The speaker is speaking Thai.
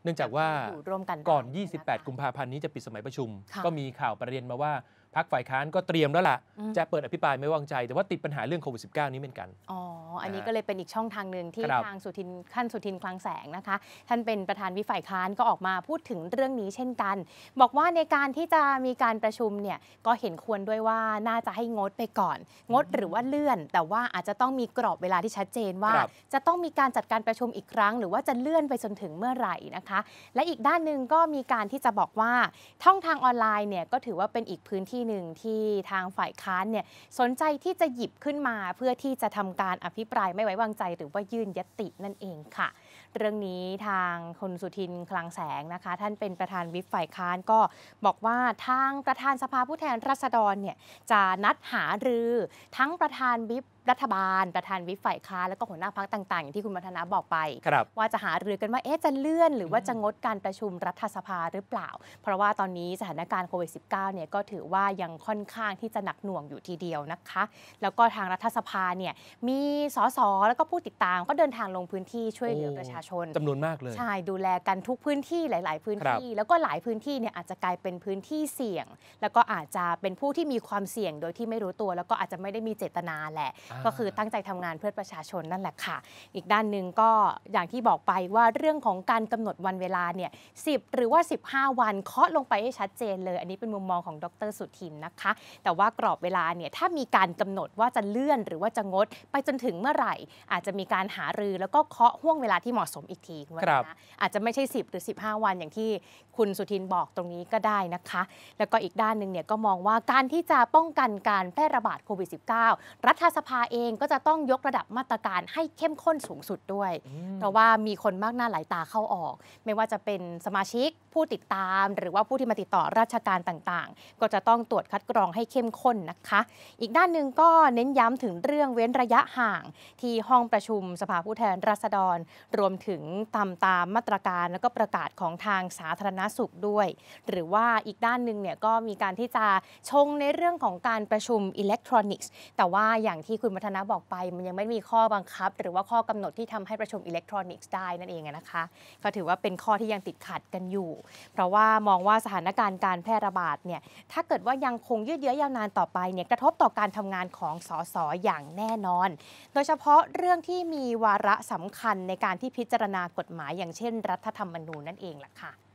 เนื่องจากว่าก่อน 28 กุมภาพันธ์นี้จะปิดสมัยประชุมก็มีข่าวประเด็นมาว่าพรรคฝ่ายค้านก็เตรียมแล้วล่ะจะเปิดอภิปรายไม่ไว้วางใจแต่ว่าติดปัญหาเรื่องโควิด -19 นี้เหมือนกันอันนี้ก็เลยเป็นอีกช่องทางหนึ่งที่ทางท่านสุทินคลังแสงนะคะท่านเป็นประธานวิฝ่ายค้านก็ออกมาพูดถึงเรื่องนี้เช่นกันบอกว่าในการที่จะมีการประชุมเนี่ยก็เห็นควรด้วยว่าน่าจะให้งดไปก่อนงดหรือว่าเลื่อนแต่ว่าอาจจะต้องมีกรอบเวลาที่ชัดเจนว่าจะต้องมีการจัดการประชุมอีกครั้งหรือว่าจะเลื่อนไปจนถึงเมื่อไหร่นะคะและอีกด้านหนึ่งก็มีการที่จะบอกว่าช่องทางออนไลน์เนี่ยก็ถือว่าเป็นอีกพื้นที่หนึ่งที่ทางฝ่ายค้านเนี่ยสนใจที่จะหยิบขึ้นมาเพื่อที่จะทำการอภิปรายไม่ไว้วางใจหรือว่ายื่นญัตตินั่นเองค่ะเรื่องนี้ทางคุณสุทินคลังแสงนะคะท่านเป็นประธานวิปฝ่ายค้านก็บอกว่าทางประธานสภาผู้แทนราษฎรเนี่ยจะนัดหารือทั้งประธานวิปรัฐบาลประธานวิปฝ่ายค้านแล้วก็หัวหน้าพรรคต่างๆอย่างที่คุณมัทนาบอกไปว่าจะหารือกันว่าจะเลื่อนหรือว่าจะงดการประชุมรัฐสภาหรือเปล่าเพราะว่าตอนนี้สถานการณ์โควิด -19 เนี่ยก็ถือว่ายังค่อนข้างที่จะหนักหน่วงอยู่ทีเดียวนะคะแล้วก็ทางรัฐสภาเนี่ยมีสสแล้วก็ผู้ติดตามก็เดินทางลงพื้นที่ช่วยเหลือประชาชนจำนวนมากเลยใช่ดูแลกันทุกพื้นที่หลายๆพื้นที่แล้วก็หลายพื้นที่เนี่ยอาจจะกลายเป็นพื้นที่เสี่ยงแล้วก็อาจจะเป็นผู้ที่มีความเสี่ยงโดยที่ไม่รู้ตัวแล้วก็อาจจะไม่ได้มีเจตนาแหละก็คือตั้งใจทำงานเพื่อประชาชนนั่นแหละค่ะอีกด้านหนึ่งก็อย่างที่บอกไปว่าเรื่องของการกำหนดวันเวลาเนี่ย10หรือว่า15วันเคาะลงไปให้ชัดเจนเลยอันนี้เป็นมุมมองของดร.สุทินนะคะแต่ว่ากรอบเวลาเนี่ยถ้ามีการกำหนดว่าจะเลื่อนหรือว่าจะงดไปจนถึงเมื่อไหร่อาจจะมีการหารือแล้วก็เคาะห่วงเวลาที่เหมาะสมอีกทีนะอาจจะไม่ใช่10หรือ15วันอย่างที่คุณสุทินบอกตรงนี้ก็ได้นะคะแล้วก็อีกด้านหนึ่งเนี่ยก็มองว่าการที่จะป้องกันการแพร่ระบาดโควิด -19 รัฐสภาเองก็จะต้องยกระดับมาตรการให้เข้มข้นสูงสุดด้วยเพราะว่ามีคนมากหน้าหลายตาเข้าออกไม่ว่าจะเป็นสมาชิกผู้ติดตามหรือว่าผู้ที่มาติดต่อราชการต่างๆก็จะต้องตรวจคัดกรองให้เข้มข้นนะคะอีกด้านหนึ่งก็เน้นย้ำถึงเรื่องเว้นระยะห่างที่ห้องประชุมสภาผู้แทนราษฎรรวมถึงตามมาตรการแล้วก็ประกาศของทางสาธารณสุขด้วยหรือว่าอีกด้านหนึ่งเนี่ยก็มีการที่จะชงในเรื่องของการประชุมอิเล็กทรอนิกส์แต่ว่าอย่างที่คุณมัทนาบอกไปมันยังไม่มีข้อบังคับหรือว่าข้อกำหนดที่ทำให้ประชุมอิเล็กทรอนิกส์ได้นั่นเองนะคะก็ถือว่าเป็นข้อที่ยังติดขัดกันอยู่เพราะว่ามองว่าสถานการณ์การแพร่ระบาดเนี่ยถ้าเกิดว่ายังคงยืดเยื้อยาวนานต่อไปเนี่ยกระทบต่อการทำงานของสสอย่างแน่นอนโดยเฉพาะเรื่องที่มีวาระสำคัญในการที่พิจารณากฎหมายอย่างเช่นรัฐธรรมนูญนั่นเองล่ะค่ะ